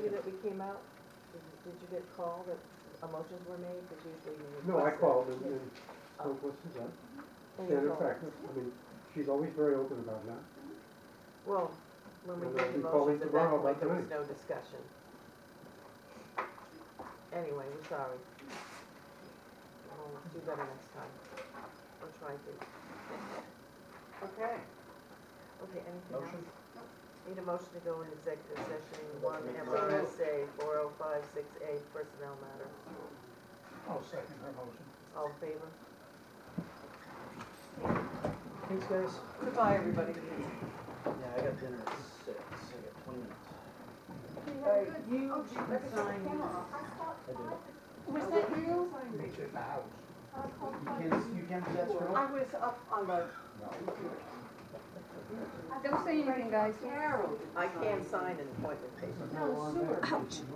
you that we came out? Did you get called that motions were made? Because usually you request. No, I called and Oh. so what's that? And you Standard called. practice. I mean, she's always very open about that. Well, when we And did I'll the be calling motions at that tomorrow point, about there was tonight. no discussion. Anyway, we're sorry. We'll do better next time. We'll try to. Okay. Okay, anything Motion? else? Need a motion to go into executive session, one Motion. MRSA 4056A personnel matter. I'll second her motion. All in favor? Thanks, guys. Goodbye, everybody. Yeah, I got dinner at 6. I got 20 minutes. You can sign. I did. Was that you? Meet you at the house. You can't do that, Cheryl? I was up on the. Don't say anything, guys. Carol. I can't sign an appointment paper. No, sewer. Ouch.